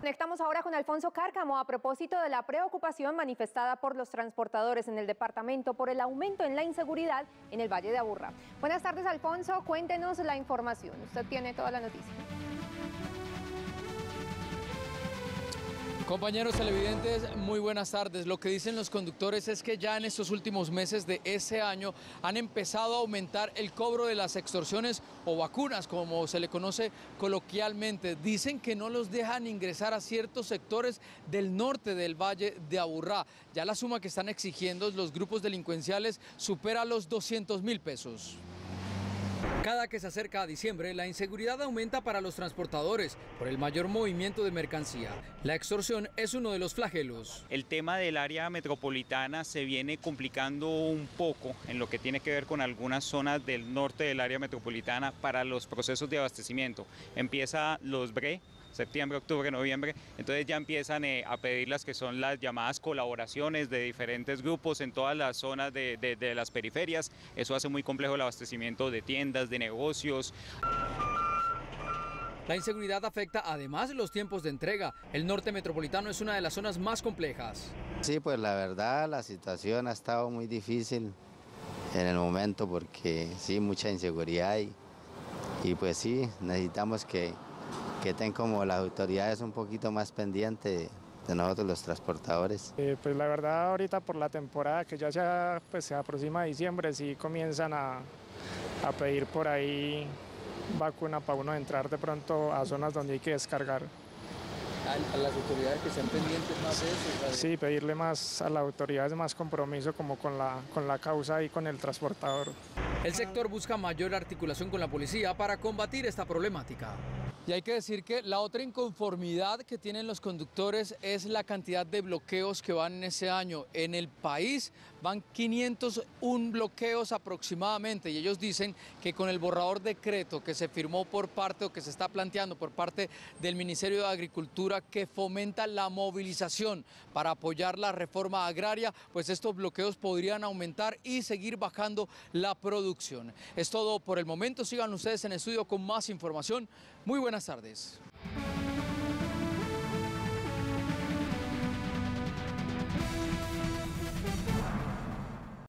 Conectamos ahora con Alfonso Cárcamo a propósito de la preocupación manifestada por los transportadores en el departamento por el aumento en la inseguridad en el Valle de Aburrá. Buenas tardes, Alfonso, cuéntenos la información. Usted tiene toda la noticia. Compañeros televidentes, muy buenas tardes. Lo que dicen los conductores es que ya en estos últimos meses de ese año han empezado a aumentar el cobro de las extorsiones o vacunas, como se le conoce coloquialmente. Dicen que no los dejan ingresar a ciertos sectores del norte del Valle de Aburrá. Ya la suma que están exigiendo los grupos delincuenciales supera los 200.000 pesos. Cada que se acerca a diciembre, la inseguridad aumenta para los transportadores por el mayor movimiento de mercancía. La extorsión es uno de los flagelos. El tema del área metropolitana se viene complicando un poco en lo que tiene que ver con algunas zonas del norte del área metropolitana para los procesos de abastecimiento. Empieza los BRE, septiembre, octubre, noviembre, entonces ya empiezan a pedir las que son las llamadas colaboraciones de diferentes grupos en todas las zonas de las periferias. Eso hace muy complejo el abastecimiento de tiendas, de negocios. La inseguridad afecta además los tiempos de entrega. El norte metropolitano es una de las zonas más complejas. Sí, pues la verdad la situación ha estado muy difícil en el momento porque sí, mucha inseguridad y pues sí, necesitamos que estén como las autoridades un poquito más pendientes de nosotros los transportadores. Pues la verdad ahorita por la temporada que ya se aproxima a diciembre, sí comienzan a pedir por ahí vacuna para uno entrar de pronto a zonas donde hay que descargar. A las autoridades que estén pendientes más de eso. Sí, pedirle más a las autoridades más compromiso como con la causa y con el transportador. El sector busca mayor articulación con la policía para combatir esta problemática. Y hay que decir que la otra inconformidad que tienen los conductores es la cantidad de bloqueos que van en ese año. En el país van 501 bloqueos aproximadamente y ellos dicen que con el borrador decreto que se firmó por parte o que se está planteando por parte del Ministerio de Agricultura que fomenta la movilización para apoyar la reforma agraria, pues estos bloqueos podrían aumentar y seguir bajando la producción. Es todo por el momento, sigan ustedes en estudio con más información. Muy buenas tardes.